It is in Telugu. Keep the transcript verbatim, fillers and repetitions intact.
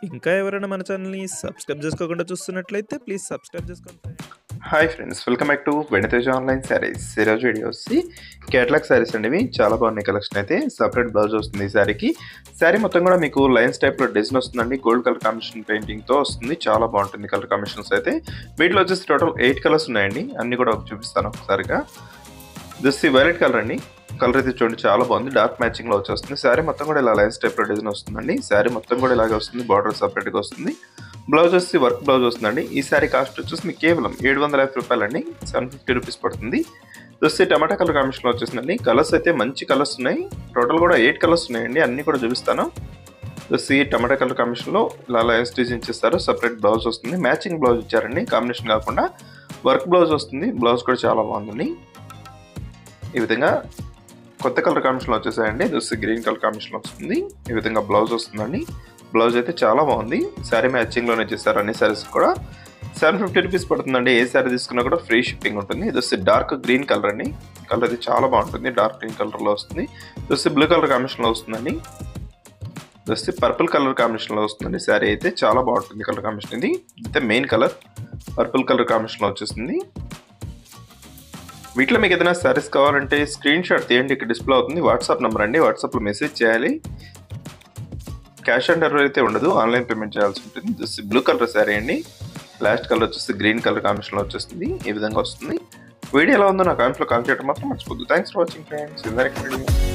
ఇంకా ఎవరైనా మన ఛానల్‌ని సబ్స్క్రైబ్ చేసుకోకుండా చూస్తున్నట్లయితే ప్లీజ్ సబ్స్క్రైబ్ చేసుకోండి friends. Hi friends, welcome back to Veniteja online sarees. ఈరోజు వీడియో వచ్చి కేటలాగ్ సారీస్ అండి. ఇవి చాలా బాగున్నాయి. కలెక్షన్ అయితే సపరేట్ బ్లౌజ్ వస్తుంది ఈ శారీకి. శారీ మొత్తం కూడా మీకు లైన్స్ టైప్లో డిజైన్ వస్తుందండి. గోల్డ్ కలర్ కాంబినేషన్ పెయింటింగ్తో వస్తుంది. చాలా బాగుంటుంది కలర్ కాంబినేషన్స్ అయితే. వీటిలో వచ్చేసి టోటల్ ఎయిట్ కలర్స్ ఉన్నాయండి. అన్నీ కూడా చూపిస్తాను ఒకసారిగా. దిస్ ఈ వైలెట్ కలర్ అండి. కలర్ అయితే చూడండి చాలా బాగుంది. డార్క్ మ్యాచింగ్లో వచ్చేస్తుంది. శారీ మొత్తం కూడా ఇలా లైన్స్ టైప్లో డిజైన్ వస్తుందండి. శారీ మొత్తం కూడా ఇలాగే వస్తుంది. బార్డర్ సపరేట్గా వస్తుంది. బ్లౌజ్ వచ్చి వర్క్ బ్లౌజ్ వస్తుందండి. ఈ శారీ కాస్ట్ వచ్చేసి మీకు కేవలం ఏడు వందల యాభై రూపాయలు అండి. సెవెన్ ఫిఫ్టీ రూపీస్ పడుతుంది. వచ్చి టమాటా కలర్ కాంబినేషన్లో వచ్చేసిందండి. కలర్స్ అయితే మంచి కలర్స్ ఉన్నాయి. టోటల్ కూడా ఎయిట్ కలర్స్ ఉన్నాయండి. అన్నీ కూడా చూపిస్తాను. వచ్చి టమాటా కలర్ కాంబినేషన్లో ఇలా లైన్స్ డిజైన్ చేస్తారు. సపరేట్ బ్లౌజ్ వస్తుంది. మ్యాచింగ్ బ్లౌజ్ ఇచ్చారండి. కాంబినేషన్ కాకుండా వర్క్ బ్లౌజ్ వస్తుంది. బ్లౌజ్ కూడా చాలా బాగుందండి. ఈ విధంగా కొత్త కలర్ కాంబినేషన్లో వచ్చేసాయండి. వచ్చి గ్రీన్ కలర్ కాంబినేషన్లో వస్తుంది. ఈ విధంగా బ్లౌజ్ వస్తుందండి. బ్లౌజ్ అయితే చాలా బాగుంది. శారీ మ్యాచింగ్లోనే చేస్తారు అన్ని శారీస్ కూడా. సెవెన్ ఫిఫ్టీ రూపీస్ పడుతుందండి. ఏ శారీ తీసుకున్నా కూడా ఫ్రీ షిప్పింగ్ ఉంటుంది. ఇది వచ్చి డార్క్ గ్రీన్ కలర్ అండి. కలర్ అయితే చాలా బాగుంటుంది. డార్క్ గ్రీన్ కలర్లో వస్తుంది. ఇది వచ్చి బ్లూ కలర్ కాంబినేషన్లో వస్తుందండి. ఇది వచ్చి పర్పుల్ కలర్ కాంబినేషన్లో వస్తుందండి. శారీ అయితే చాలా బాగుంటుంది కలర్ కాంబినేషన్. ఇది అయితే మెయిన్ కలర్ పర్పుల్ కలర్ కాంబినేషన్లో వచ్చేస్తుంది. వీటిలో మీకు ఏదైనా శారీస్ కావాలంటే స్క్రీన్ షాట్ తీయండి. ఇక్కడ డిస్ప్లే అవుతుంది. వాట్సాప్ నెంబర్ అండి. వాట్సాప్లో మెసేజ్ చేయాలి. క్యాష్ ఆన్ డెలివరీ అయితే ఉండదు. ఆన్లైన్ పేమెంట్ చేయాల్సి ఉంటుంది. దిస్ బ్లూ కలర్ శారీ అండి. లాస్ట్ కలర్ వచ్చేసి గ్రీన్ కలర్ కాంబినేషన్లో వచ్చేస్తుంది. ఈ విధంగా వస్తుంది. వీడియో ఎలా ఉందో నా కామెంట్లో కామెంట్ చేయడం మాత్రం మర్చిపోద్దు. Thanks for watching friends.